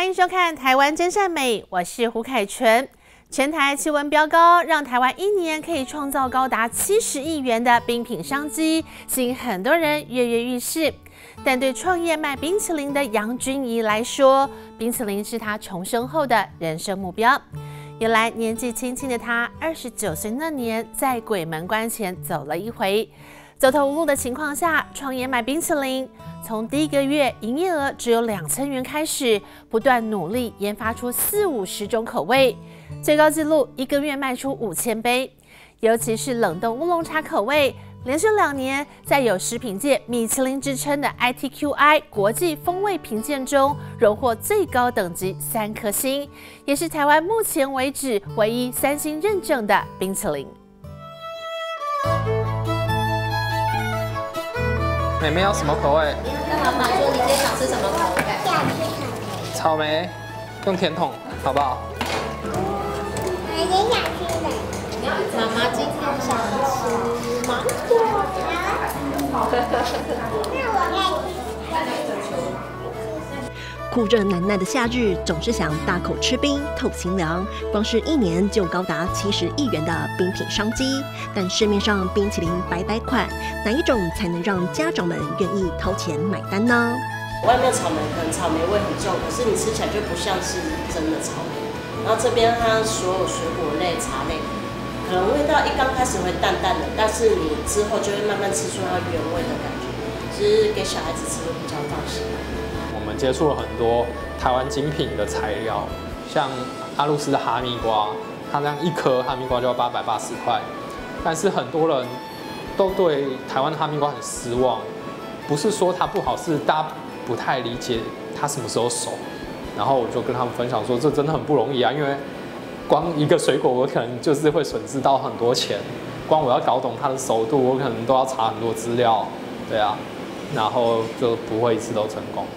欢迎收看《台湾真善美》，我是胡凯纯。全台气温飙高，让台湾一年可以创造高达70亿元的冰品商机，吸引很多人跃跃欲试。但对创业卖冰淇淋的杨君怡来说，冰淇淋是她重生后的人生目标。原来年纪轻轻的她，29岁那年在鬼门关前走了一回。走投无路的情况下，创业卖冰淇淋，从第一个月营业额只有2000元开始，不断努力研发出40-50种口味，最高纪录1个月卖出5000杯。尤其是冷冻乌龙茶口味，连续2年在有食品界米其林之称的 ITQI 国际风味评鉴中荣获最高等级3颗星，也是台湾目前为止唯一3星认证的冰淇淋。 妹妹要什么口味？ 跟老板说你今天想吃什么口味？ 草莓，用甜筒，好不好？ 我也想吃的。 妈妈今天想吃芒果。 那我酷热难耐的夏日，总是想大口吃冰透心凉。光是1年就高达70亿元的冰品商机，但市面上冰淇淋百款，哪一种才能让家长们愿意掏钱买单呢？ 外面草莓可能草莓味很重，可是你吃起来就不像是真的草莓。然后这边它所有水果类、茶类，可能味道一刚开始会淡淡的，但是你之后就会慢慢吃出它原味的感觉，就是给小孩子吃会比较放心。 我们接触了很多台湾精品的材料，像阿露斯的哈密瓜，它这样1颗哈密瓜就要880块，但是很多人都对台湾的哈密瓜很失望，不是说它不好，是大家不太理解它什么时候熟。然后我就跟他们分享说，这真的很不容易啊，因为光一个水果我可能就是会损失到很多钱，光我要搞懂它的熟度，我可能都要查很多资料，对啊，然后就不会一次都成功。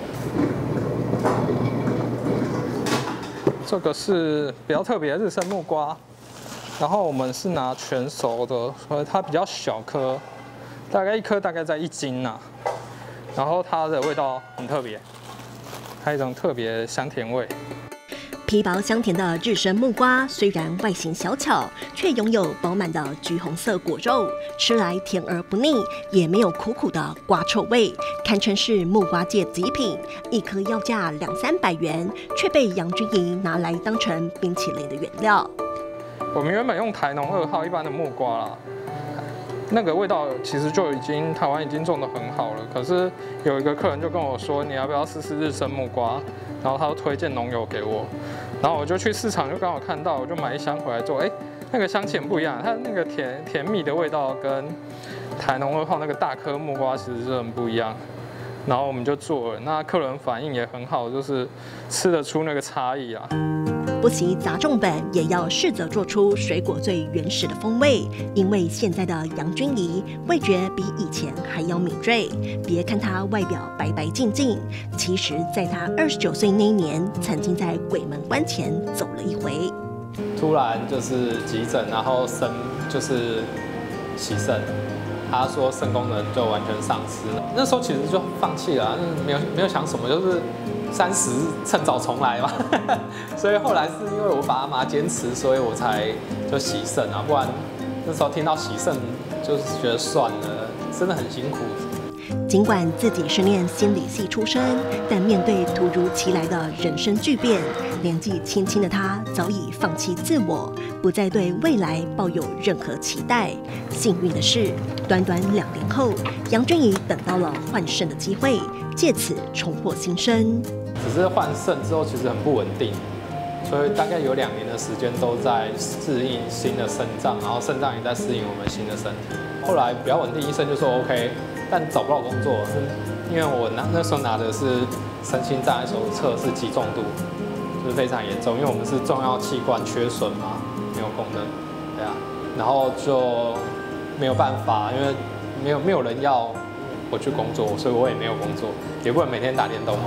这个是比较特别的日升木瓜，然后我们是拿全熟的，所以它比较小颗，大概1颗大概在1斤呐。然后它的味道很特别，它有一种特别香甜味。 皮薄香甜的日升木瓜，虽然外形小巧，却拥有饱满的橘红色果肉，吃来甜而不腻，也没有苦苦的瓜臭味，堪称是木瓜界极品。1颗要价200-300元，却被杨君怡拿来当成冰淇淋的原料。 我们原本用台农2号一般的木瓜啦，那个味道其实就台湾已经种得很好了。可是有一个客人就跟我说，你要不要试试日升木瓜？然后他就推荐农友给我，然后我就去市场就刚好看到，我就买1箱回来做。那个香气很不一样，它那个甜蜜的味道跟台农2号那个大颗木瓜其实是很不一样。然后我们就做了，那客人反应也很好，就是吃得出那个差异啊。 不惜砸重本，也要试着做出水果最原始的风味。因为现在的杨君怡味觉比以前还要敏锐。别看她外表白白净净，其实在她29岁那一年，曾经在鬼门关前走了一回。 突然就是急诊，然后就是洗肾，他说肾功能就完全丧失了。那时候其实就放弃了，没有想什么，就是30趁早重来嘛。所以后来是因为我爸妈坚持，所以我才就洗肾啊，不然那时候听到洗肾就是觉得算了，真的很辛苦。 尽管自己是念心理系出身，但面对突如其来的人生巨变，年纪轻轻的他早已放弃自我，不再对未来抱有任何期待。幸运的是，短短2年后，杨君怡等到了换肾的机会，借此重获新生。 只是换肾之后其实很不稳定，所以大概有2年的时间都在适应新的肾脏，然后肾脏也在适应我们新的身体。后来比较稳定，医生就说 OK， 但找不到工作，因为我那时候拿的是身心障碍手册，是极重度，就是非常严重，因为我们是重要器官缺损嘛，没有功能，对啊，然后就没有办法，因为没有人要我去工作，所以我也没有工作，也不能每天打电动嘛。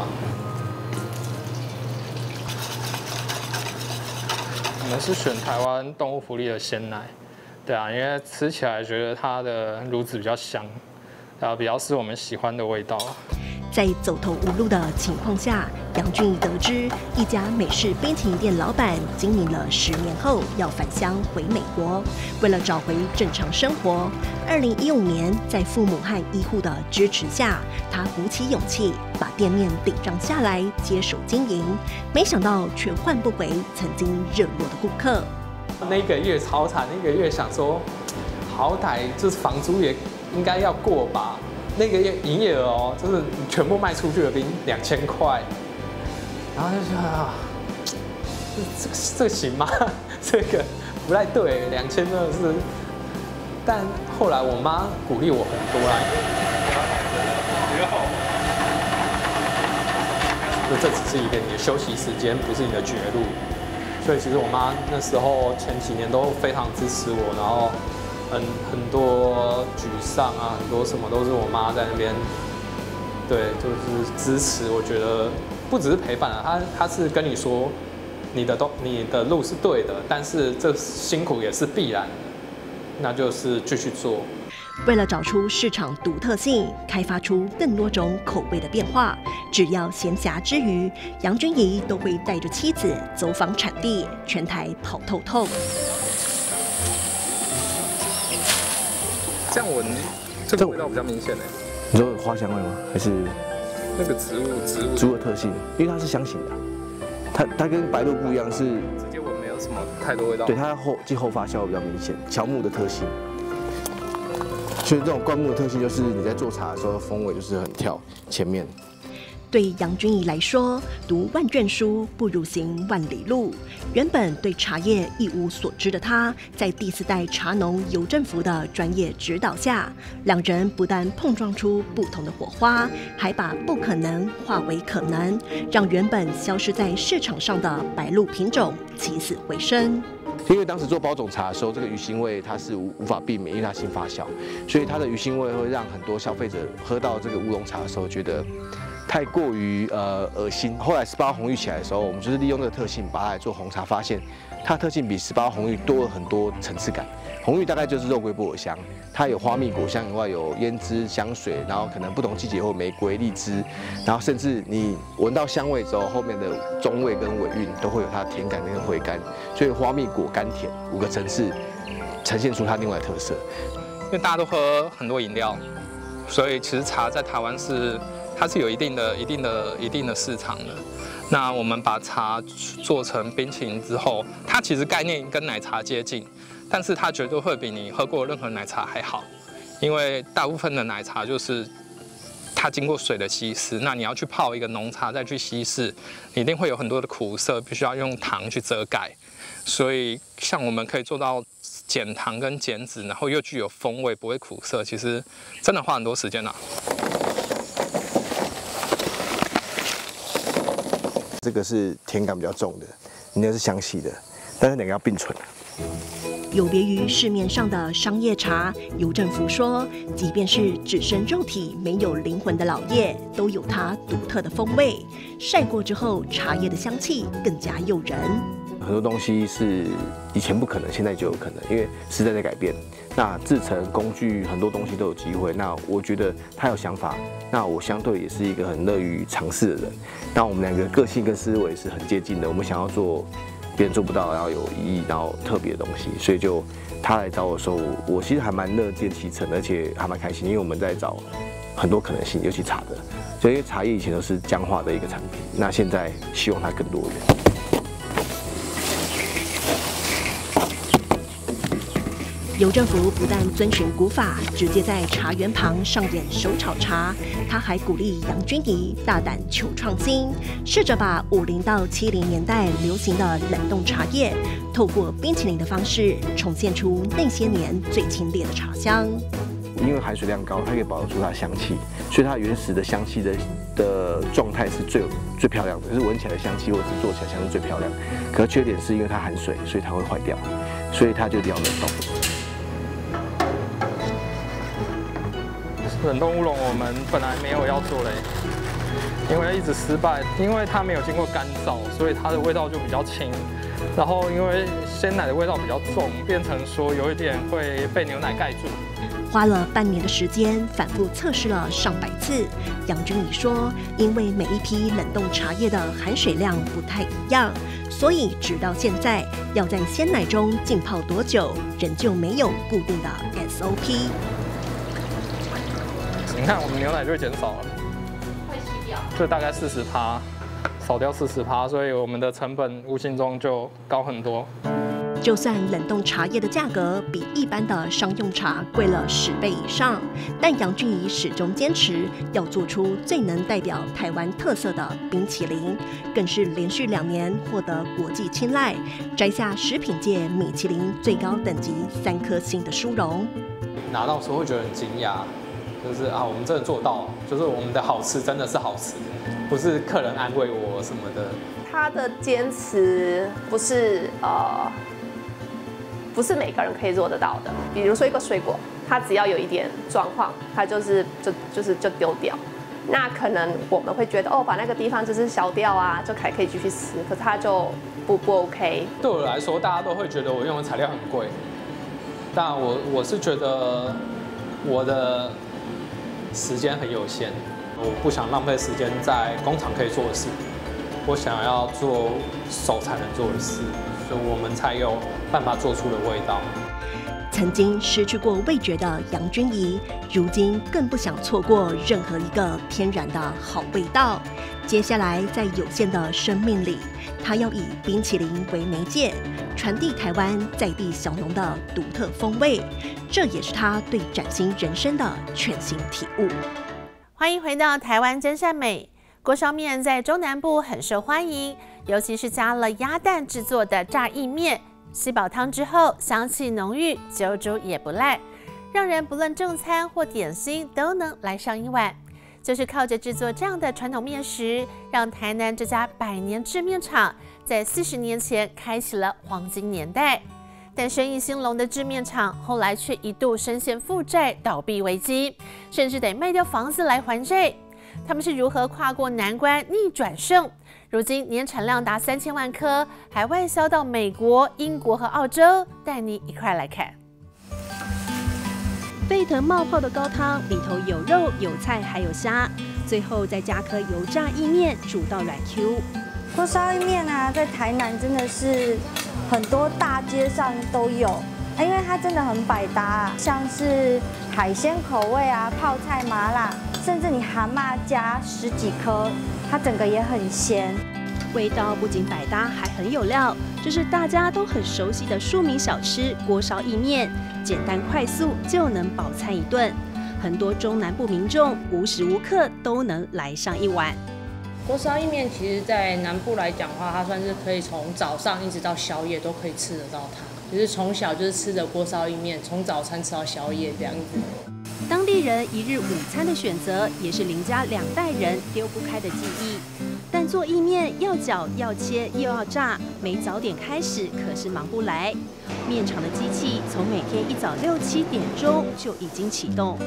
我们是选台湾动物福利的鲜奶，对啊，因为吃起来觉得它的乳脂比较香，然后比较是我们喜欢的味道。 在走投无路的情况下，杨俊怡得知一家美式冰淇淋店老板经营了10年后要返乡回美国，为了找回正常生活，2015年在父母和医护的支持下，他鼓起勇气把店面顶让下来接手经营，没想到却换不回曾经热络的顾客。 那个月超惨，那个月想说，好歹就是房租也应该要过吧。那个月营业额哦，就是全部卖出去的冰2000块，然后就觉得啊，这个行吗？这个不太对，2000真的是。但后来我妈鼓励我很多啦，这只是一个你的休息时间，不是你的绝路。所以其实我妈那时候前几年都非常支持我，然后很多沮丧啊，很多什么都是我妈在那边，对，就是支持。我觉得不只是陪伴啊，她是跟你说你的路是对的，但是这辛苦也是必然的，那就是继续做。 为了找出市场独特性，开发出更多种口味的变化，只要闲暇之余，杨君怡都会带着妻子走访产地，全台跑透透。 这样闻，这个味道比较明显呢。 你说花香味吗？还是那个植物的特性？因为它是香型的，它跟白露不一样，是直接闻没有什么太多味道。 对，它继后发酵比较明显，乔木的特性。所以这种灌木的特性就是你在做茶的时候，风味就是很跳前面。 对杨君怡来说，读万卷书不如行万里路。原本对茶叶一无所知的他，在第4代茶农尤振福的专业指导下，两人不但碰撞出不同的火花，还把不可能化为可能，让原本消失在市场上的白露品种起死回生。 因为当时做包种茶的时候，这个鱼腥味它是无法避免，因为它新发酵，所以它的鱼腥味会让很多消费者喝到这个乌龙茶的时候觉得太过于恶心。后来18红玉起来的时候，我们就是利用这个特性把它来做红茶，发现它的特性比18红玉多了很多层次感。红玉大概就是肉桂薄荷香，它有花蜜果香以外，有胭脂香水，然后可能不同季节会有玫瑰、荔枝，然后甚至你闻到香味之后，后面的中味跟尾韵都会有它的甜感跟回甘，所以花蜜果甘甜5个层次呈现出它另外的特色。 因为大家都喝很多饮料，所以其实茶在台湾它是有一定的市场的。那我们把茶做成冰淇淋之后，它其实概念跟奶茶接近，但是它绝对会比你喝过任何奶茶还好，因为大部分的奶茶就是它经过水的稀释，那你要去泡一个浓茶再去稀释，你一定会有很多的苦涩，必须要用糖去遮盖。所以像我们可以做到减糖跟减脂，然后又具有风味，不会苦涩，其实真的花很多时间啊。 这个是甜感比较重的，你那是香气的，但是两个要并存。 有别于市面上的商业茶，尤振福说，即便是只剩肉体没有灵魂的老叶，都有它独特的风味。晒过之后，茶叶的香气更加诱人。 很多东西是以前不可能，现在就有可能，因为时代在改变。那制成工具很多东西都有机会。那我觉得他有想法，那我相对也是一个很乐于尝试的人。那我们两个个性跟思维是很接近的，我们想要做别人做不到，然后有意义，然后特别的东西。所以就他来找我的时候，我其实还蛮乐见其成，而且还蛮开心，因为我们在找很多可能性，尤其茶的。所以因为茶叶以前都是僵化的一个产品，那现在希望它更多元。 尤振福不但遵循古法，直接在茶园旁上演手炒茶，他还鼓励杨君怡大胆求创新，试着把50到70年代流行的冷冻茶叶，透过冰淇淋的方式重现出那些年最清冽的茶香。 因为含水量高，它可以保留出它的香气，所以它原始的香气的状态是最漂亮的，就是闻起来的香气或者是做起来香是最漂亮。可是缺点是因为它含水，所以它会坏掉，所以它就一定要冷冻。 冷冻乌龙我们本来没有要做嘞，因为一直失败，因为它没有经过干燥，所以它的味道就比较轻。 然后因为鲜奶的味道比较重，变成说有一点会被牛奶盖住。 花了半年的时间，反复测试了上百次。杨君怡说，因为每一批冷冻茶叶的含水量不太一样，所以直到现在，要在鲜奶中浸泡多久，仍旧没有固定的 SOP。 你看，我们牛奶就会减少了， 会吸掉， 就大概40%，少掉40%，所以我们的成本无形中就高很多。 就算冷冻茶叶的价格比一般的商用茶贵了10倍以上，但杨君怡始终坚持要做出最能代表台湾特色的冰淇淋，更是连续2年获得国际青睐，摘下食品界米其林最高等级3颗星的殊荣。 拿到时候会觉得很惊讶，就是我们真的做到，就是我们的好吃真的是好吃，不是客人安慰我什么的。 他的坚持不是每个人可以做得到的。比如说一个水果，它只要有一点状况，它就丢掉。那可能我们会觉得把那个地方就是削掉啊，就还可以继续吃，可是它就不 OK。 对我来说，大家都会觉得我用的材料很贵，但我是觉得我的时间很有限，我不想浪费时间在工厂可以做的事，我想要做手才能做的事，所以我们才有办法做出的味道。 曾经失去过味觉的杨君怡，如今更不想错过任何一个天然的好味道。接下来，在有限的生命里，她要以冰淇淋为媒介，传递台湾在地小农的独特风味。这也是她对崭新人生的全新体悟。 欢迎回到台湾真善美。锅烧面在中南部很受欢迎，尤其是加了鸭蛋制作的炸意面，吸饱汤之后香气浓郁，久煮也不赖，让人不论正餐或点心都能来上一碗。就是靠着制作这样的传统面食，让台南这家100年制面厂在40年前开启了黄金年代。但生意兴隆的制面厂后来却一度深陷负债倒闭危机，甚至得卖掉房子来还债。他们是如何跨过难关逆转胜？如今年产量达3000万颗，还外销到美国、英国和澳洲。带你一块来看。 沸腾冒泡的高汤里头有肉、有菜，还有虾，最后再加颗油炸意面，煮到软 Q。 锅烧意面啊，在台南真的是很多大街上都有，因为它真的很百搭，像是海鲜口味啊、泡菜、麻辣，甚至你蛤蟆加10几颗，它整个也很鲜。 味道不仅百搭，还很有料。这是大家都很熟悉的庶民小吃锅烧意面，简单快速就能饱餐一顿。很多中南部民众无时无刻都能来上一碗。 锅烧意面其实，在南部来讲的话，它算是可以从早上一直到宵夜都可以吃得到它。就是从小就是吃着锅烧意面，从早餐吃到宵夜这样子。 当地人一日午餐的选择，也是林家2代人丢不开的记忆。但做意面要搅要切又要炸，没早点开始可是忙不来。面厂的机器从每天一早6、7点钟就已经启动。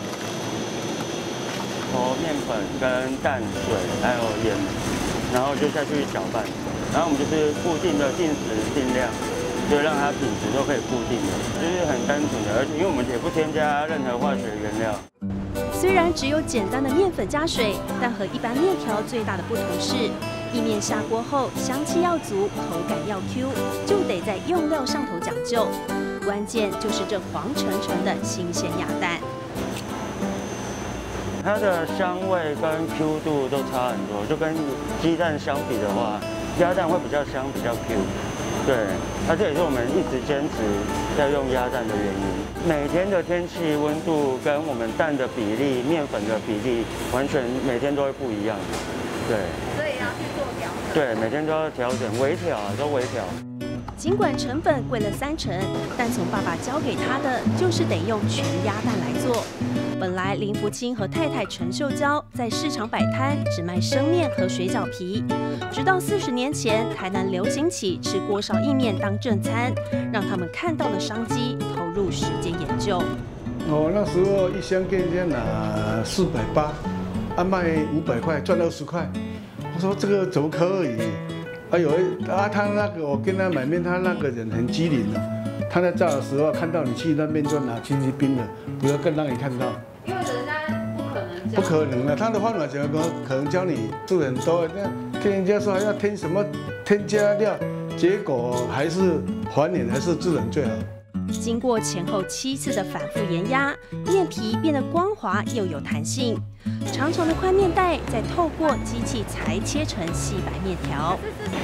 面粉跟淡水还有盐，然后就下去搅拌，然后我们就是固定的定时定量，就让它品质都可以固定的，就是很单纯的，而且因为我们也不添加任何化学原料。 虽然只有简单的面粉加水，但和一般面条最大的不同是，意面下锅后香气要足，口感要 Q， 就得在用料上头讲究。关键就是这黄澄澄的新鲜鸭蛋。 它的香味跟 Q 度都差很多，就跟鸡蛋相比的话，鸭蛋会比较香，比较 Q。对，这也是我们一直坚持要用鸭蛋的原因。每天的天气温度跟我们蛋的比例、面粉的比例，完全每天都会不一样。对， 所以要去做调整。 对，每天都要调整，微调都微调。 尽管成本贵了3成，但从爸爸教给他的就是得用全鸭蛋来做。本来林福清和太太陈秀娇在市场摆摊，只卖生面和水饺皮。直到40年前，台南流行起吃锅烧意面当正餐，让他们看到了商机，投入时间研究。 那时候一箱给人家拿480，卖500块，赚20块。我说这个怎么可以？ 他那个我跟他买面，他那个人很机灵的，他在炸的时候看到你去那面就拿进去冰了，不要更让你看到。 因为人家不可能的，他的方法怎么可能教你做很多？那听人家说还要添什么添加料，结果还是还原还是自然最好。 经过前后7次的反复研压，面皮变得光滑又有弹性。长长的宽面带再透过机器裁切成细白面条。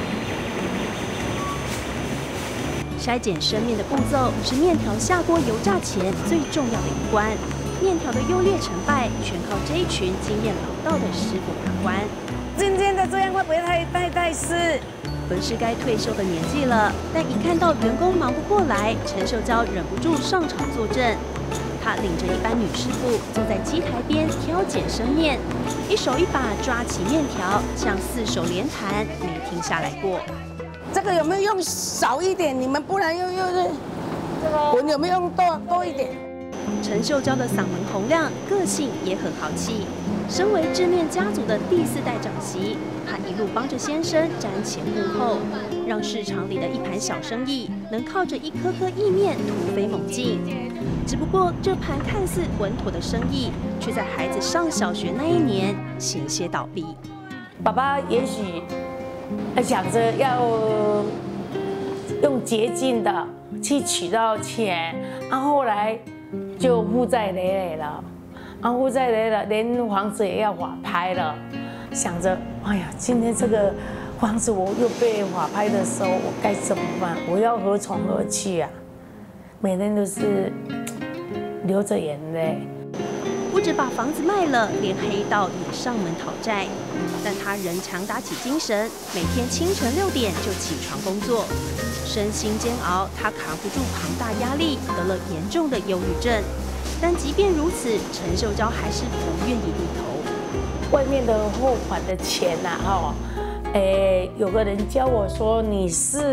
筛检生面的步骤是面条下锅油炸前最重要的一关。面条的优劣成败，全靠这一群经验老道的师傅把关。 今天的这样会不会太湿？ 本是该退休的年纪了，但一看到员工忙不过来，陈秀娇忍不住上场坐镇。她领着一班女师傅坐在机台边挑拣生面，一手一把抓起面条，像4手连弹，没停下来过。 这个有没有用少一点？你们不然又我有没有用多一点？ 陈秀娇的嗓门洪亮，个性也很豪气。身为制面家族的第4代长媳，她一路帮着先生瞻前顾后，让市场里的一盘小生意能靠着一颗颗意面突飞猛进。只不过这盘看似稳妥的生意，却在孩子上小学那一年险些倒闭。 爸爸也许想着要用捷径的去取到钱，后来就负债累累了，负债累了，连房子也要法拍了。想着，哎呀，今天这个房子我又被法拍的时候，我该怎么办？我要何从何去啊？每天都是流着眼泪。 不止把房子卖了，连黑道也上门讨债，但他仍强打起精神，每天清晨6点就起床工作。身心煎熬，他扛不住庞大压力，得了严重的忧郁症。但即便如此，陈秀娇还是不愿意低头。 外面的货款的钱呐，有个人教我说，你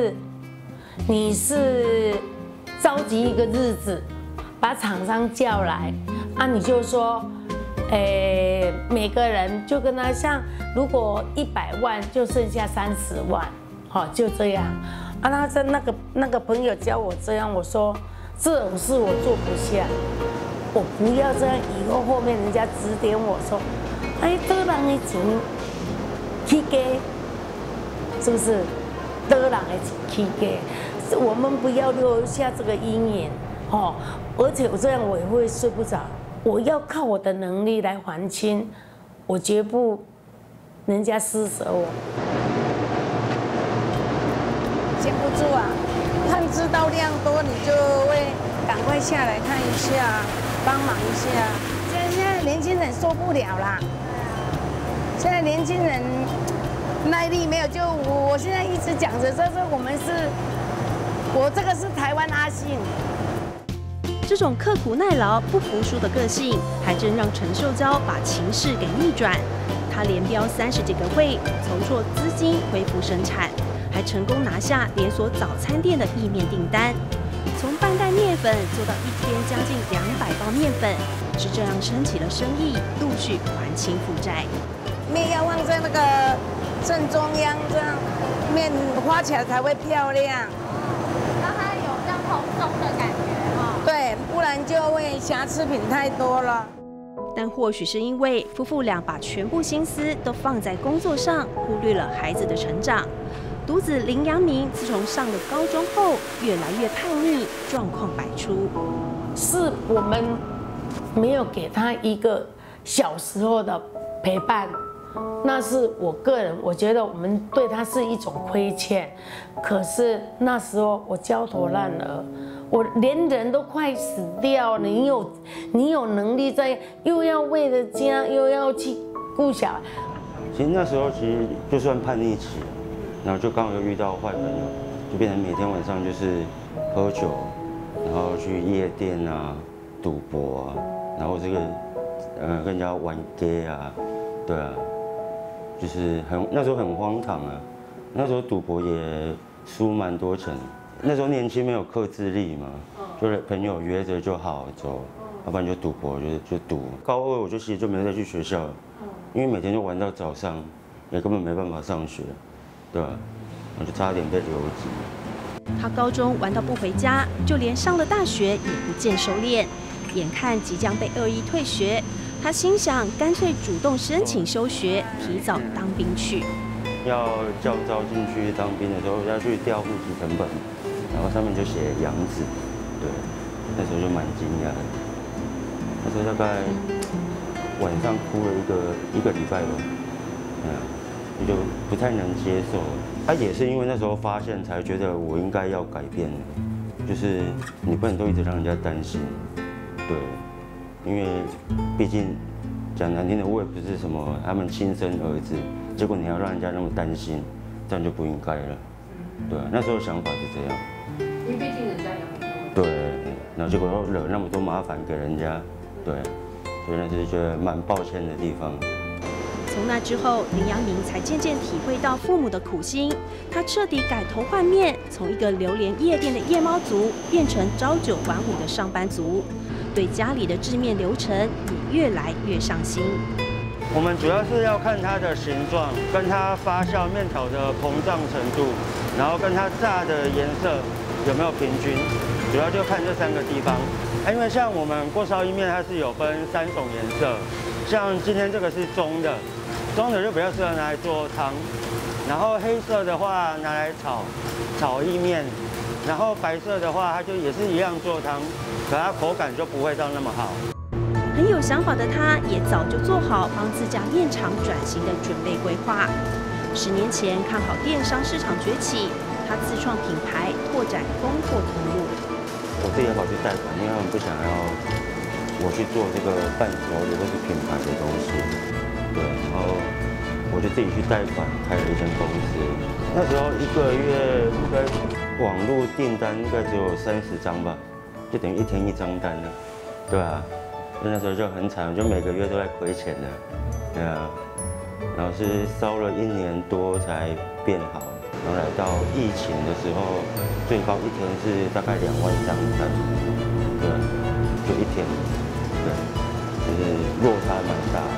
是召集一个日子，把厂商叫来，你就说，每个人就跟他像，如果100万就剩下30万，就这样。他在那个朋友教我这样，我说这种事我做不下，我不要这样，以后后面人家指点我说，多人的钱去给，是不是？多人的钱去给，我们不要留下这个阴影，而且我这样我也会睡不着，我要靠我的能力来还清，我绝不人家施舍我。 闲不住啊，看知道量多，你就会赶快下来看一下，帮忙一下。现在年轻人受不了啦，现在年轻人耐力没有，就我现在一直讲着，这是我这个是台湾阿信。 这种刻苦耐劳、不服输的个性，还真让陈秀娇把情势给逆转。她连标30几个会，筹措资金恢复生产。还成功拿下连锁早餐店的意面订单，从半袋面粉做到1天将近200包面粉，是这样撑起了生意，陆续还清负债。 面要放在那个正中央，这样面花起来才会漂亮。 然后它有这样蓬松的感觉对，不然就会瑕疵品太多了。 但或许是因为夫妇俩把全部心思都放在工作上，忽略了孩子的成长。独子林阳明自从上了高中后，越来越叛逆，状况百出。 是我们没有给他一个小时候的陪伴，那是我个人，我觉得我们对他是一种亏欠。可是那时候我焦头烂额，我连人都快死掉了，你有能力在，又要为了家，又要去顾小孩。 其实那时候其实就算叛逆期。然后就刚好又遇到坏朋友，就变成每天晚上就是喝酒，然后去夜店啊、赌博啊，然后跟人家玩 gay 啊，对啊，就是那时候很荒唐啊。那时候赌博也输蛮多钱，那时候年轻没有克制力嘛，就是朋友约着就好走，要不然就赌博就赌。高2我就其实就没再去学校了，因为每天就玩到早上，也根本没办法上学。对吧？ 我就差点被留级。 他高中玩到不回家，就连上了大学也不见收敛。眼看即将被恶意退学，他心想干脆主动申请休学，提早当兵去。 要教招进去当兵的时候，要去调户籍成本，然后上面就写养子，对，那时候就蛮惊讶的。那时候大概晚上哭了一个礼拜吧，就不太能接受。也是因为那时候发现，才觉得我应该要改变，就是你不能都一直让人家担心，对，因为毕竟讲难听的，我也不是什么他们亲生儿子，结果你要让人家那么担心，这样就不应该了，对，那时候想法是这样。 因为毕竟人家养你。 对，然后结果又惹那么多麻烦给人家，对，所以那是觉得蛮抱歉的地方。 从那之后，林阳明才渐渐体会到父母的苦心。他彻底改头换面，从一个流连夜店的夜猫族变成朝九晚五的上班族，对家里的制面流程也越来越上心。 我们主要是要看它的形状，跟它发酵面条的膨胀程度，然后跟它炸的颜色有没有平均，主要就看这3个地方。因为像我们锅烧意面，它是有分3种颜色，像今天这个是棕的就比较适合拿来做汤，然后黑色的话拿来炒意面，然后白色的话它就也是一样做汤，可它口感就不会到那么好。 很有想法的他，也早就做好帮自家面厂转型的准备规划。10年前看好电商市场崛起，他自创品牌，拓展供货通路。 我自己也跑去贷款，因为他们不想要我去做这个伴手礼或是品牌的东西。对，然后我就自己去贷款开了一间公司。那时候1个月应该网络订单应该只有30张吧，就等于1天1张单了。对啊，所以那时候就很惨，我就每个月都在亏钱的。对啊，然后是烧了1年多才变好，然后来到疫情的时候，最高1天是大概2万张单。对，就1天，对，就是落差蛮大的。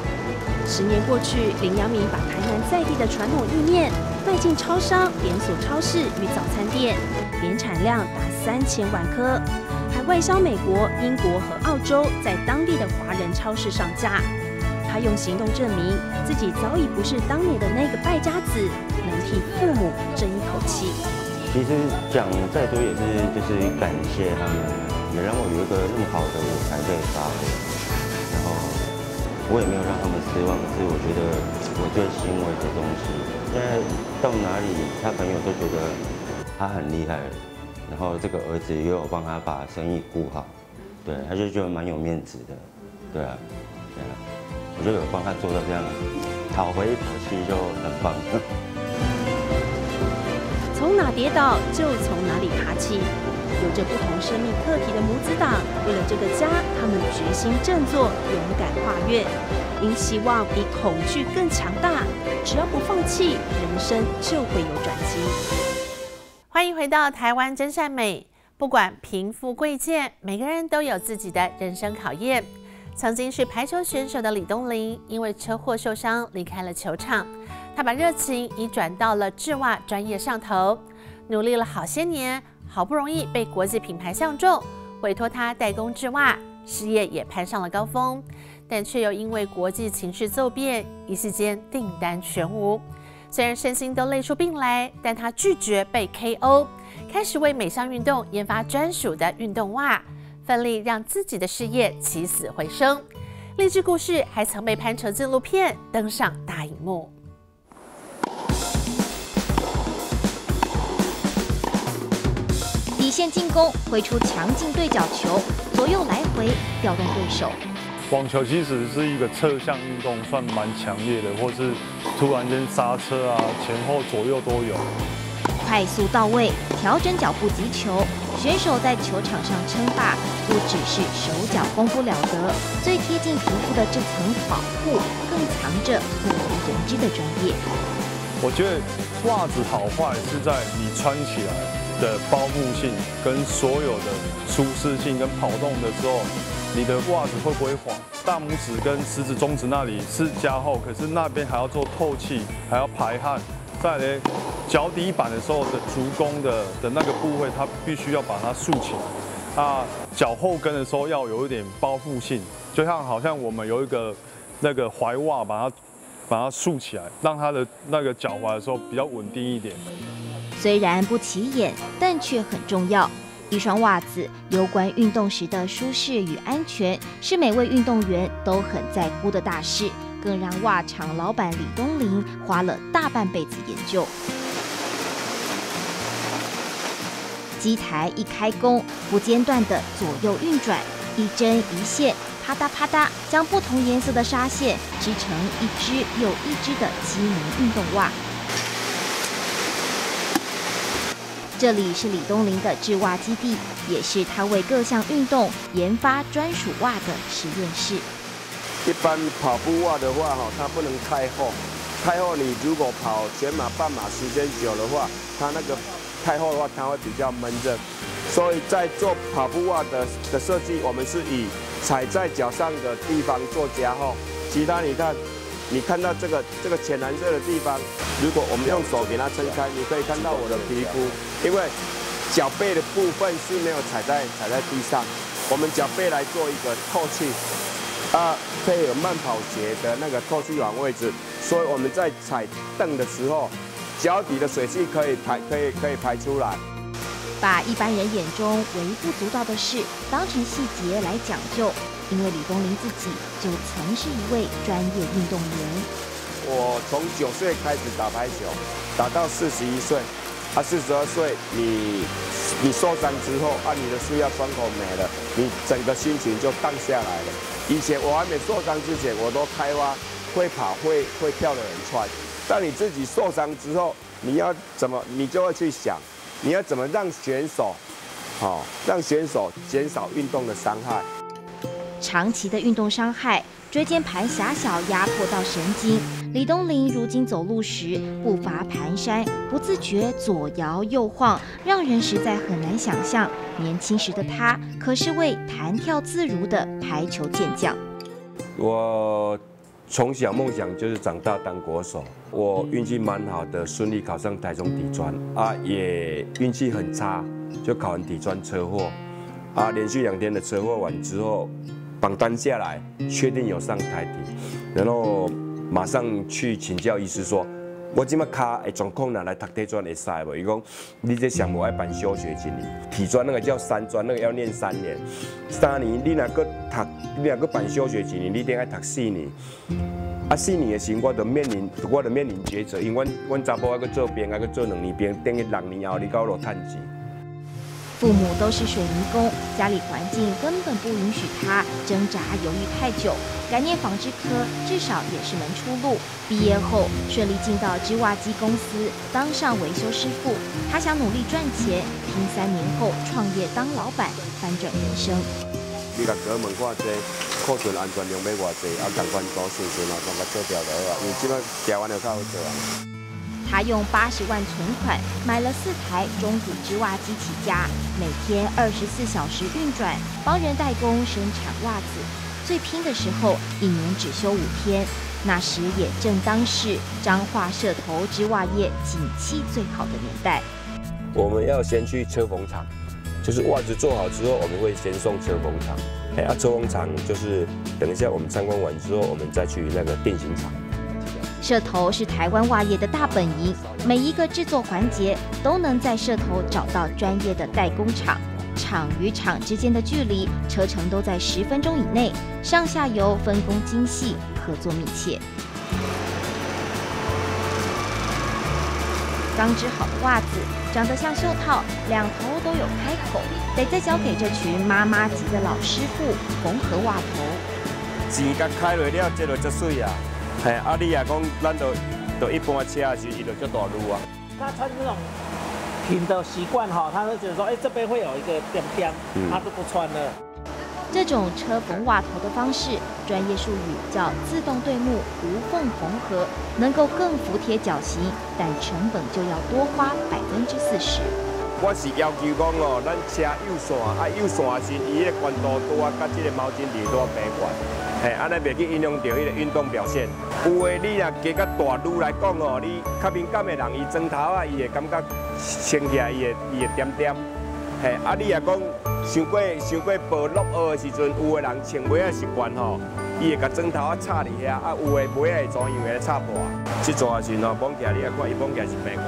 10年过去，林阳明把台南在地的传统意面卖进超商、连锁超市与早餐店，年产量达3000万颗，还外销美国、英国和澳洲，在当地的华人超市上架。他用行动证明自己早已不是当年的那个败家子，能替父母争一口气。 其实讲再多也是就是感谢他们，也让我有一个那么好的舞台可以发挥，然后我也没有让他们失望，是我觉得我最欣慰的东西。现在到哪里，他朋友都觉得他很厉害，然后这个儿子也有帮他把生意顾好，对，他就觉得蛮有面子的，对啊，对啊，我就有帮他做到这样，讨回一口气就很棒。 从哪跌倒就从哪里爬起。有着不同生命课题的母子党，为了这个家，他们决心振作，勇敢跨越，因希望比恐惧更强大。只要不放弃，人生就会有转机。 欢迎回到台湾真善美。不管贫富贵贱，每个人都有自己的人生考验。曾经是排球选手的李东霖，因为车祸受伤离开了球场，他把热情移转到了制袜专业上头，努力了好些年。好不容易被国际品牌相中，委托他代工制袜，事业也攀上了高峰，但却又因为国际情势骤变，一时间订单全无。虽然身心都累出病来，但他拒绝被 KO， 开始为美项运动研发专属的运动袜，奋力让自己的事业起死回生。励志故事还曾被拍成纪录片登上大荧幕。 底线进攻，挥出强劲对角球，左右来回调动对手。 网球其实是一个侧向运动，算蛮强烈的，或是突然间刹车啊，前后左右都有。 快速到位，调整脚步击球，选手在球场上称霸，不只是手脚功夫了得，最贴近皮肤的这层保护，更藏着不为人知的专业。 我觉得袜子好坏是在你穿起来的包覆性跟所有的舒适性跟跑动的时候，你的袜子会不会晃？大拇指跟食指、中指那里是加厚，可是那边还要做透气，还要排汗， 再来脚底板的时候的足弓的那个部位，它必须要把它竖起来。啊，脚后跟的时候要有一点包覆性，就像好像我们有一个那个踝袜，把它竖起来，让它的那个脚踝的时候比较稳定一点。 虽然不起眼，但却很重要。一双袜子攸关运动时的舒适与安全，是每位运动员都很在乎的大事，更让袜厂老板李东霖花了大半辈子研究。机台一开工，不间断的左右运转，一针一线，啪嗒啪嗒，将不同颜色的纱线织成一只又一只的机能运动袜。这里是李东霖的制袜基地，也是他为各项运动研发专属袜的实验室。 一般跑步袜的话，它不能太厚，太厚你如果跑全马、半马时间久的话，它那个太厚的话，它会比较闷热。所以在做跑步袜的设计，我们是以踩在脚上的地方做加厚，其他你看到这个浅蓝色的地方，如果我们用手给它撑开，你可以看到我的皮肤，因为脚背的部分是没有踩在地上，我们脚背来做一个透气，配合慢跑鞋的那个透气管位置，所以我们在踩蹬的时候，脚底的水汽可以排出来。 把一般人眼中微不足道的事当成细节来讲究，因为李东霖自己就曾是一位专业运动员。 我从9岁开始打排球，打到41岁，42岁你受伤之后，你的输压窗口没了，你整个心情就荡下来了。以前我还没受伤之前，我都开挖会跑会跳的很快，当你自己受伤之后，你要怎么，你就会去想。你要怎么让选手减少运动的伤害？ 长期的运动伤害，椎间盘狭小压迫到神经。李东霖如今走路时步伐蹒跚，不自觉左摇右晃，让人实在很难想象，年轻时的他可是位弹跳自如的排球健将。 我从小梦想就是长大当国手，我运气蛮好的，顺利考上台中体专也运气很差，就考完体专车祸连续2天的车祸完之后，榜单下来，确定有上台体，然后马上去请教医师说，我即马脚的状况来读体专会使无？伊讲你这项目要办休学1年，体专那个叫3专，那个要念3年，3年你若个办休学1年，你一定要读4年。4年的时候，我就面临抉择，因为阮查甫要去做兵，要去做2年兵，等于6年后你到落趁钱。 父母都是水泥工，家里环境根本不允许他挣扎犹豫太久。改念纺织科，至少也是门出路。毕业后顺利进到织袜机公司，当上维修师傅。他想努力赚钱，拼3年后创业当老板，翻转人生。 你甲哥问看这库存安全量要偌济，同款做顺顺同甲做掉就好啊。因为即摆调完就较好做啊。 他用80万存款买了4台中古织袜机起家，每天24小时运转，帮人代工生产袜子。最拼的时候，1年只休5天。那时也正当是彰化社头织袜业景气最好的年代。 我们要先去车缝厂，就是袜子做好之后，我们会先送车缝厂。车缝厂就是等一下我们参观完之后，我们再去那个定型厂。 社头是台湾袜业的大本营，每一个制作环节都能在社头找到专业的代工厂。厂与厂之间的距离，车程都在10分钟以内，上下游分工精细，合作密切。刚织好的袜子长得像袖套，两头都有开口，得再交给这群妈妈级的老师傅缝合袜头。 钱甲开落了，这就足水啊！你也讲，咱就一般车的时候，伊就足大路啊。 他穿这种平的习惯哈，他会觉得说，这边会有一个点点，他就不穿了。 这种车缝袜头的方式，专业术语叫自动对目无缝缝合，能够更服帖脚型，但成本就要多花40%。 我是要求讲哦，咱车右线右线时伊个宽度拄啊，甲即个毛巾离拄平悬，安尼袂去影响到伊个运动表现。有诶，你若加较大路来讲哦，你较敏感诶人，伊砖头伊会感觉穿起来伊会点点，你若讲伤过暴落雨诶时阵，有诶人穿袜仔习惯吼，伊会甲砖头插伫遐，有诶袜仔会怎样会插破。即座时吼，绑起来你啊看伊绑起来是平悬。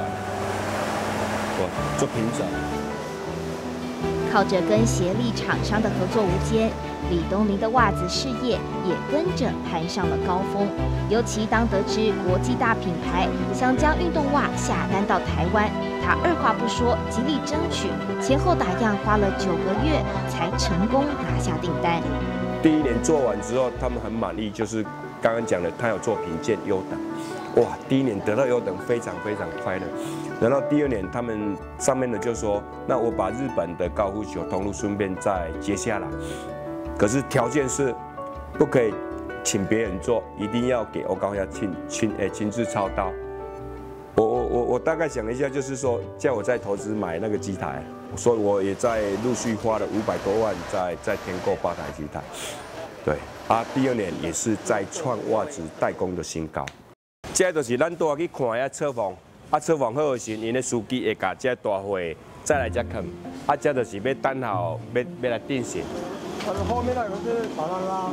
做平整。 靠着跟协力厂商的合作无间，李东霖的袜子事业也跟着攀上了高峰。尤其当得知国际大品牌想将运动袜下单到台湾，他二话不说，极力争取，前后打样花了9个月才成功拿下订单。 第1年做完之后，他们很满意，就是刚刚讲的，他有做评鉴优等。哇，第1年得到优等，非常非常快乐。 然后第2年，他们上面的就说，那我把日本的高尔夫球通路顺便再接下来，可是条件是不可以请别人做，一定要给欧高亚亲自操刀。我大概想了一下，就是说叫我再投资买那个机台，所以我也在陆续花了500多万再添购8台机台。对，第2年也是再创袜子代工的新高。这就是咱都要去看遐测房。 测房好时，因的司机会把这大货再来这坑，这就是要等候要来定型。 后面那个是把它拉，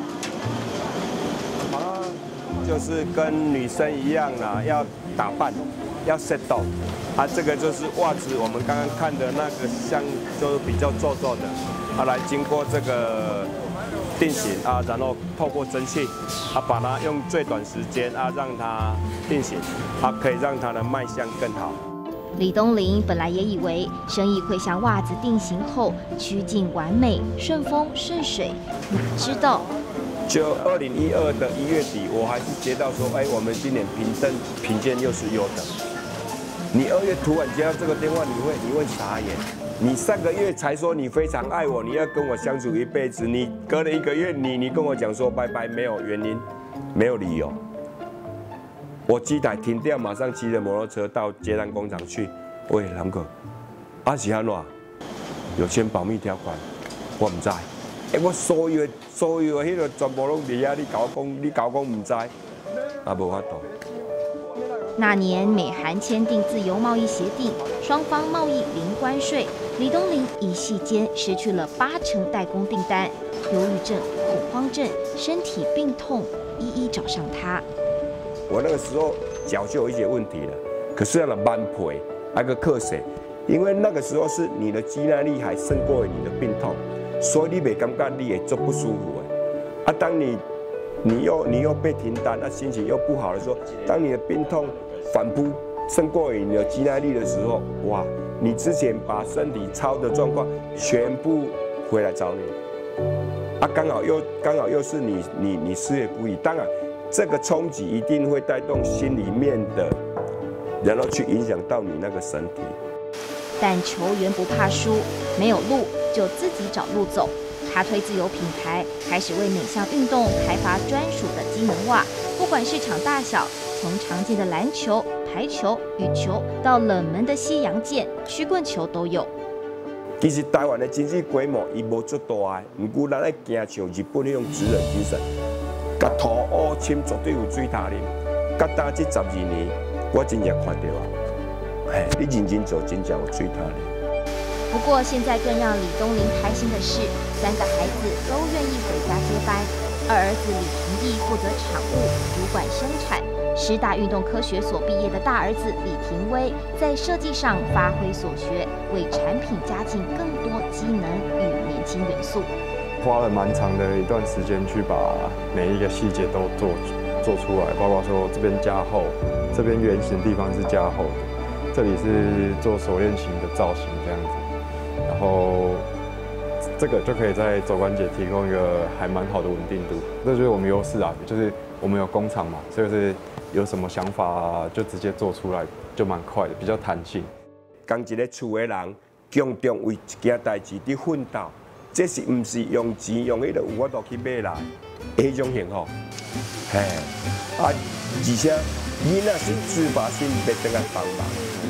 就是跟女生一样啦，要打扮，要 set up。这个就是袜子，我们刚刚看的那个像就是比较皱皱的，来经过这个定型然后透过蒸汽把它用最短时间让它定型可以让它的卖相更好。 李东霖本来也以为生意会像袜子定型后趋近完美、顺风顺水，哪知道就2012的1月底，我还是接到说，我们今年评鉴又是优等。你2月突然接到这个电话，你会傻眼。 你上个月才说你非常爱我，你要跟我相处一辈子，你隔了1个月，你跟我讲说拜拜，没有原因，没有理由。我机台停掉，马上骑着摩托车到接单工厂去。喂，南哥，是安怎？有签保密条款，我唔知。我所有的迄个全部拢伫遐，你搞讲唔知，无法度。 那年，美韩签订自由贸易协定，双方贸易零关税。李东霖一夕间失去了80%代工订单，忧郁症、恐慌症、身体病痛一一找上他。 我那个时候脚就有一些问题了，可是那个慢腿那个咳嗽，因为那个时候是你的肌耐力还胜过于你的病痛，所以你袂感觉你会做不舒服的。当你又被停单，心情又不好的时候，当你的病痛 反扑胜过于你的肌耐力的时候，哇！你之前把身体操的状况全部回来找你，刚好又是你事业不易，当然这个冲击一定会带动心里面的，然后去影响到你那个身体。 但球员不怕输，没有路就自己找路走。他推自有品牌，开始为每项运动开发专属的机能袜，不管市场大小。 从常见的篮球、排球、羽球，到冷门的西洋剑、曲棍球都有。 其实台湾的经济规模伊无足大的，不过咱要行像日本那种职人精神，甲土乌深绝对有水塔啉。甲打这12年，我真正看到你认真做，真正有水塔啉。 不过现在更让李东霖开心的是，3个孩子都愿意回家接班。二儿子李廷义负责场务，主管生产。 师大运动科学所毕业的大儿子李廷威，在设计上发挥所学，为产品加进更多机能与年轻元素。 花了蛮长的一段时间去把每一个细节都做出来，包括说这边加厚，这边圆形地方是加厚的，这里是做手链型的造型这样子，然后这个就可以在肘关节提供一个还蛮好的稳定度，这就是我们优势啊，就是我们有工厂嘛，所以是。 有什么想法就直接做出来，就蛮快的，比较弹性。 讲一个厝的人，共同为一件代志伫奋斗，这是唔是用钱用迄个有法度去买来迄种幸福？而且囡仔是自发性要等来帮忙。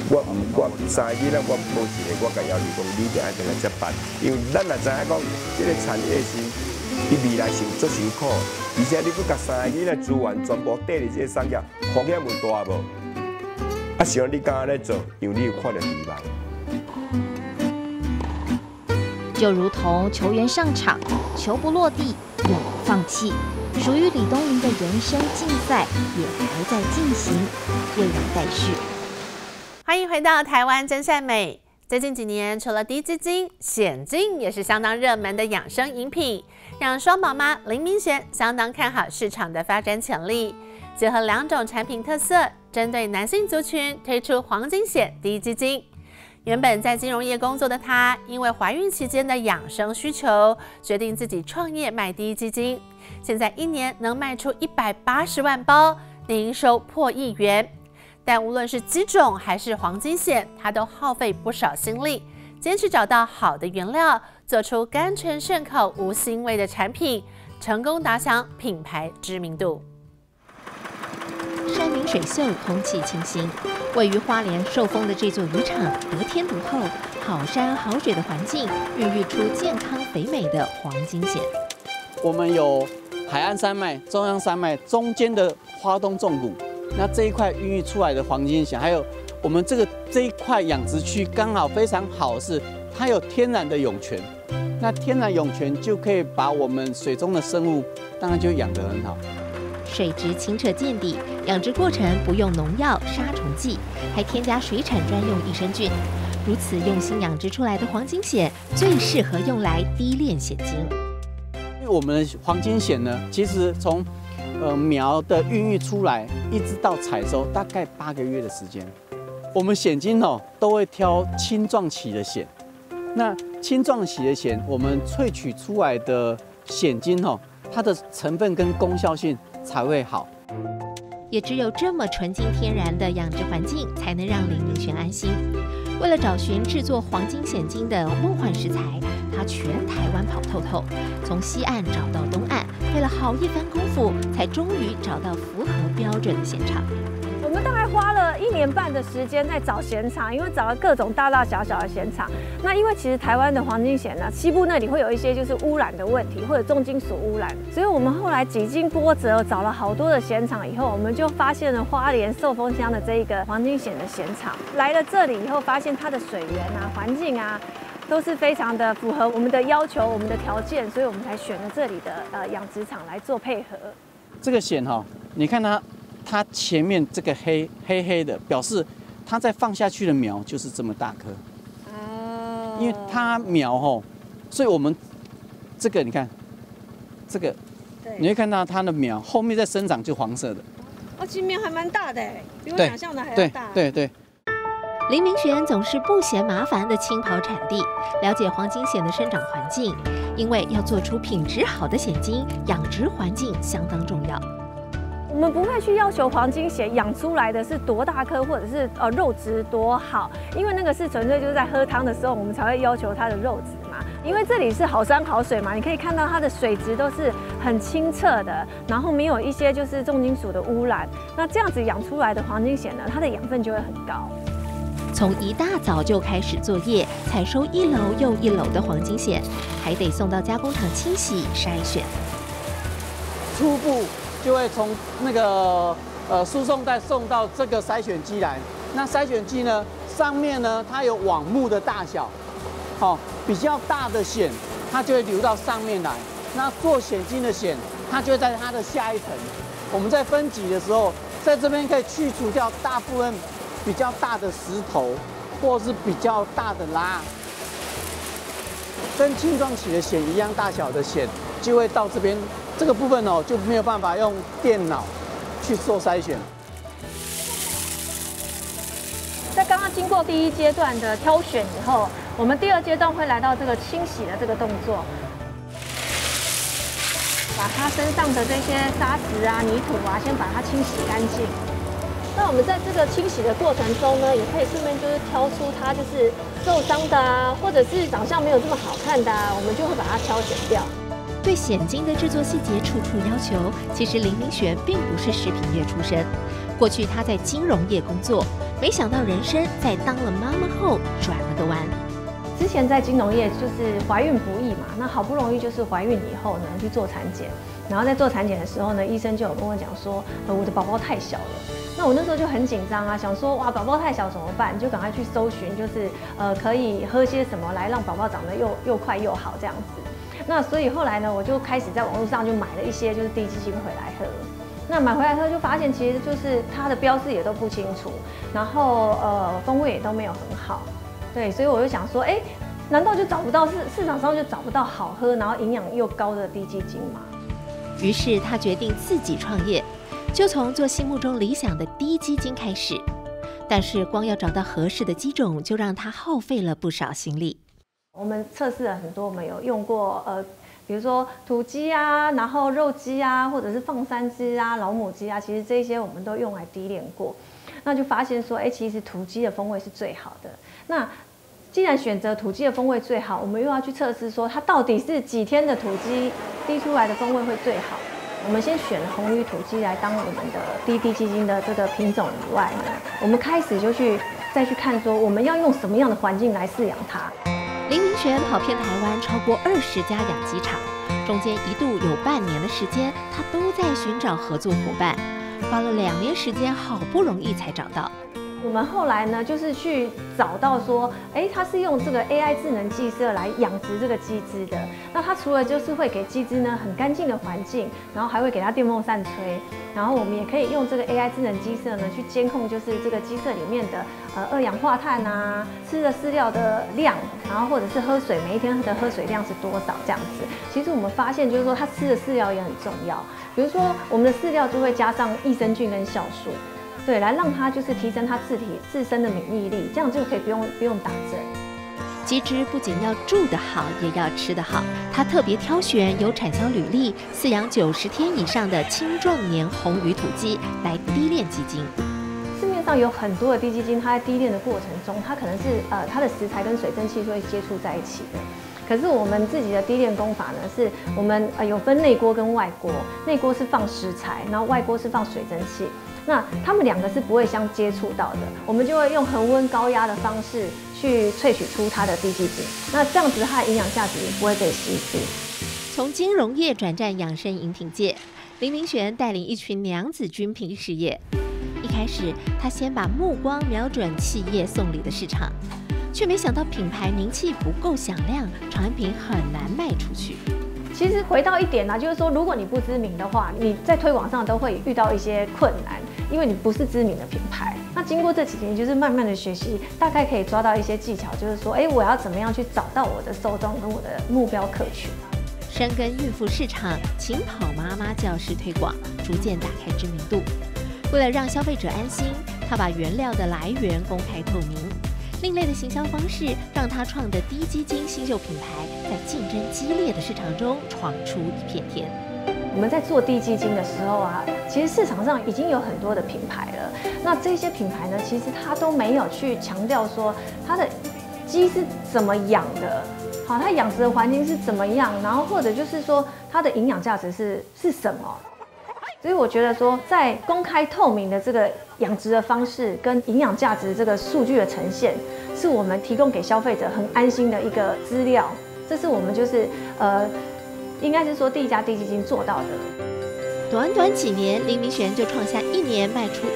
我3个囡仔，我无一个我甲要求讲，你一定爱定来接班，因为咱也知影讲，这个产业是伊未来是足辛苦，而且你佫甲3个囡仔资源全部缀伫这个产业，风险有大无？啊，想你敢安尼做，因为你有看到希望。 就如同球员上场，球不落地永不放弃。属于李东霖的人生竞赛也还在进行，未来待续。 欢迎回到台湾真善美。最近几年，除了低基金，险金也是相当热门的养生饮品，让双宝妈林明璇相当看好市场的发展潜力。结合2种产品特色，针对男性族群推出黄金险低基金。原本在金融业工作的她，因为怀孕期间的养生需求，决定自己创业卖低基金。现在1年能卖出180万包，年营收破1亿元。但无论是鸡种还是黄金险，她都耗费不少心力，坚持找到好的原料，做出甘醇顺口无腥味的产品，成功打响品牌知名度。 山明水秀，空气清新。位于花莲寿丰的这座渔场，得天独厚，好山好水的环境，孕育出健康肥美的黄金蚬。 我们有海岸山脉、中央山脉中间的花东纵谷，那这一块孕育出来的黄金蚬，还有我们这一块养殖区刚好非常好，是它有天然的涌泉。那天然涌泉就可以把我们水中的生物，当然就养得很好。 水质清澈见底，养殖过程不用农药、杀虫剂，还添加水产专用益生菌。如此用心养殖出来的黄金蚬，最适合用来低炼蚬精。 因为我们的黄金蚬呢，其实从苗的孕育出来，一直到采收，大概8个月的时间。我们蚬精都会挑青壮期的蚬，那青壮期的蚬，我们萃取出来的蚬精它的成分跟功效性才会好。 也只有这么纯净天然的养殖环境，才能让林明璇安心。为了找寻制作黄金蚬精的梦幻食材，他全台湾跑透透，从西岸找到东岸，费了好一番功夫，才终于找到符合标准的蚬场。 我们大概花了1年半的时间在找蚬场，因为找了各种大大小小的蚬场。那因为其实台湾的黄金蚬呢，西部那里会有一些就是污染的问题，或者重金属污染，所以我们后来几经波折，找了好多的蚬场以后，我们就发现了花莲寿丰乡的这一个黄金蚬的蚬场。来了这里以后，发现它的水源啊、环境啊，都是非常的符合我们的要求、我们的条件，所以我们才选了这里的养殖场来做配合。 这个蚬你看它前面这个黑黑的，表示它再放下去的苗就是这么大颗。哦。因为它苗所以我们这个你看，这个你会看到它的苗后面在生长就黄色的。 其实苗还蛮大的比我想象的还要大。 对。 林明璇总是不嫌麻烦的轻跑产地，了解黄金蚬的生长环境，因为要做出品质好的蚬精，养殖环境相当重要。 我们不会去要求黄金蚬养出来的是多大颗，或者是肉质多好，因为那个是纯粹就是在喝汤的时候，我们才会要求它的肉质嘛。因为这里是好山好水嘛，你可以看到它的水质都是很清澈的，然后没有一些就是重金属的污染。那这样子养出来的黄金蚬呢，它的养分就会很高。 从一大早就开始作业，采收1篓又1篓的黄金蚬，还得送到加工厂清洗筛选。 初步就会从那个输送带送到这个筛选机来。那筛选机呢，上面呢它有网目的大小，比较大的蚬它就会流到上面来。那做蚬精的蚬，它就会在它的下一层。我们在分级的时候，在这边可以去除掉大部分比较大的石头，或是比较大的蜡。跟青壮期的蚬一样大小的蚬，就会到这边。这个部分就没有办法用电脑去做筛选。 在刚刚经过第1阶段的挑选以后，我们第2阶段会来到这个清洗的这个动作，把它身上的这些沙石啊、泥土啊，先把它清洗干净。那我们在这个清洗的过程中呢，也可以顺便就是挑出它就是受伤的啊，或者是长相没有这么好看的啊，我们就会把它挑选掉。 对蚬精的制作细节处处要求，其实林明璇并不是食品业出身，过去他在金融业工作， 没想到人生在当了妈妈后转了个弯。 之前在金融业就是怀孕不易嘛，那好不容易就是怀孕以后呢去做产检，然后在做产检的时候呢，医生就有跟我讲说，我的宝宝太小了。那我那时候就很紧张啊，想说哇，宝宝太小怎么办？就赶快去搜寻，就是可以喝些什么来让宝宝长得又快又好这样子。那所以后来呢，我就开始在网络上就买了一些就是滴鸡精回来喝。那买回来喝就发现，其实就是它的标示也都不清楚，然后风味也都没有很好。对，所以我就想说，难道就找不到市场上就找不到好喝，然后营养又高的滴鸡精吗？ 于是他决定自己创业，就从做心目中理想的滴鸡精开始。但是光要找到合适的鸡种，就让他耗费了不少心力。 我们测试了很多，我们有用过比如说土鸡啊，然后肉鸡啊，或者是放山鸡啊、老母鸡啊，其实这些我们都用来滴炼过。那就发现说，其实土鸡的风味是最好的。那既然选择土鸡的风味最好，我们又要去测试说它到底是几天的土鸡滴出来的风味会最好。我们先选红鱼土鸡来当我们的滴鸡精的这个品种以外呢，我们开始就再去看说我们要用什么样的环境来饲养它。 林明璇跑遍台湾超过20家养鸡场，中间一度有半年的时间，他都在寻找合作伙伴，花了2年时间，好不容易才找到。 我们后来呢，就是去找到说，它是用这个 AI 智能鸡舍来养殖这个鸡只的。那它除了就是会给鸡只呢很干净的环境，然后还会给它电风扇吹，然后我们也可以用这个 AI 智能鸡舍呢去监控，就是这个鸡舍里面的二氧化碳啊，吃的饲料的量，然后或者是喝水每一天的喝水量是多少这样子。其实我们发现就是说，它吃的饲料也很重要。比如说我们的饲料就会加上益生菌跟酵素。对，来让它就是提升它自身的免疫力，这样就可以不用打针。 鸡只不仅要住得好，也要吃得好。他特别挑选有产销履历、饲养90天以上的青壮年红鱼土鸡来滴炼鸡精。 市面上有很多的滴鸡精，它在滴炼的过程中，它可能是它的食材跟水蒸气会接触在一起的。可是我们自己的滴炼工法呢，是我们有分内锅跟外锅，内锅是放食材，然后外锅是放水蒸气。那它们2个是不会相接触到的，我们就会用恒温高压的方式去萃取出它的滴鸡精。那这样子它的营养价值也不会被稀释。 从金融业转战养生饮品界，林明璇带领一群娘子军拼事业。一开始，他先把目光瞄准企业送礼的市场，却没想到品牌名气不够响亮，产品很难卖出去。 其实回到一点呢，就是说，如果你不知名的话，你在推广上都会遇到一些困难，因为你不是知名的品牌。那经过这几年，就是慢慢的学习，大概可以抓到一些技巧，就是说，我要怎么样去找到我的受众跟我的目标客群。 深耕孕妇市场，勤跑妈妈教室推广，逐渐打开知名度。为了让消费者安心，他把原料的来源公开透明。另类的行销方式，让他创的滴鸡精新秀品牌，在竞争激烈的市场中闯出一片天。 我们在做滴鸡精的时候啊，其实市场上已经有很多的品牌了。那这些品牌呢，其实它都没有去强调说它的鸡是怎么养的，好，它养殖的环境是怎么样，然后或者就是说它的营养价值是什么。所以我觉得说，在公开透明的这个养殖的方式跟营养价值这个数据的呈现，是我们提供给消费者很安心的一个资料。这是我们就是应该是说第一家滴鸡精做到的。 短短几年，林明璇就创下1年卖出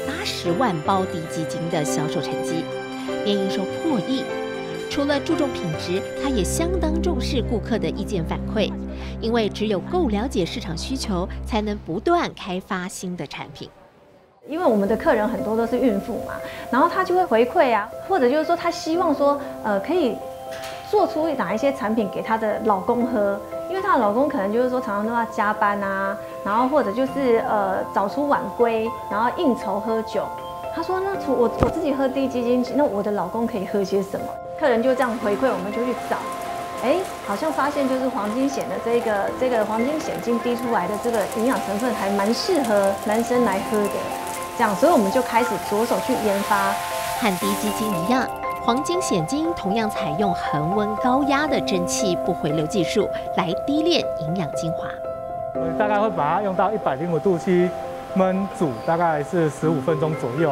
180万包滴鸡精的销售成绩，年营收破亿。除了注重品质，他也相当重视顾客的意见反馈，因为只有够了解市场需求，才能不断开发新的产品。 因为我们的客人很多都是孕妇嘛，然后她就会回馈啊，或者就是说她希望说，可以做出哪一些产品给她的老公喝，因为她的老公可能就是说常常都要加班啊，然后或者就是早出晚归，然后应酬喝酒。她说那我自己喝滴鸡精，那我的老公可以喝些什么？客人就这样回馈，我们就去找，好像发现就是黄金蚬的这个黄金蚬精滴出来的这个营养成分还蛮适合男生来喝的，这样，所以我们就开始着手去研发。 和滴鸡精一样，黄金蚬精同样采用恒温高压的蒸汽不回流技术来滴炼营养精华。 我们大概会把它用到105度去焖煮，大概是15分钟左右。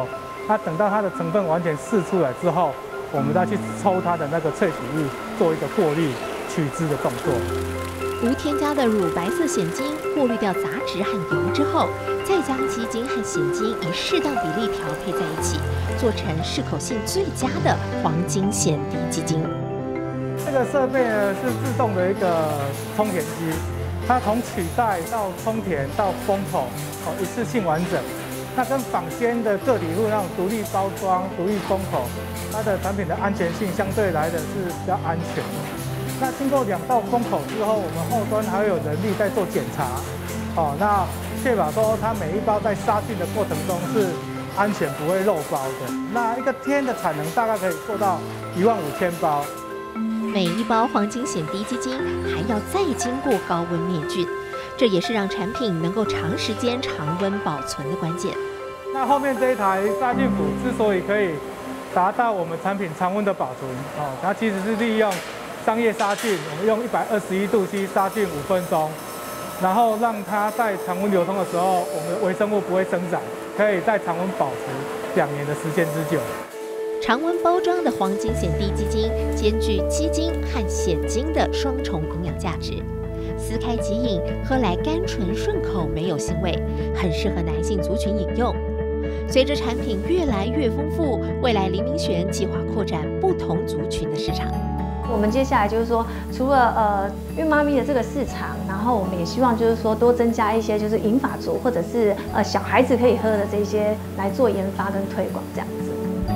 那等到它的成分完全释出来之后，我们再去抽它的那个萃取物，做一个过滤取汁的动作。 无添加的乳白色鲜精过滤掉杂质和油之后，再将鸡精和鲜精以适当比例调配在一起，做成适口性最佳的黄金鲜滴鸡精。 这个设备呢是自动的一个充填机，它从取代到充填到封口，一次性完整。那跟坊间的个体户那种独立包装、独立封口，它的产品的安全性相对来的是比较安全的。那经过2道封口之后，我们后端还会有人力在做检查，那确保说它每一包在杀菌的过程中是安全不会漏包的。那一个天的产能大概可以做到15000包。 每一包黄金鲜滴鸡精还要再经过高温灭菌，这也是让产品能够长时间常温保存的关键。 那后面这一台杀菌釜之所以可以达到我们产品常温的保存，它其实是利用商业杀菌，我们用121度 C 杀菌5分钟，然后让它在常温流通的时候，我们的微生物不会生长，可以在常温保持2年的时间之久。 常温包装的黄金鲜滴鸡精兼具鸡精和鲜精的双重营养价值，撕开即饮，喝来甘醇顺口，没有腥味，很适合男性族群饮用。随着产品越来越丰富，未来黎明璇计划扩展不同族群的市场。 我们接下来就是说，除了孕妈咪的这个市场，然后我们也希望就是说多增加一些就是银发族或者是小孩子可以喝的这些来做研发跟推广这样子。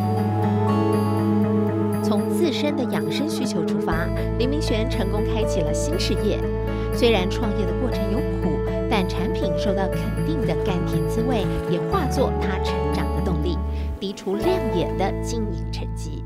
从自身的养生需求出发，黎明璇成功开启了新事业。虽然创业的过程有苦，但产品受到肯定的甘甜滋味，也化作他成长的动力，滴出亮眼的经营成绩。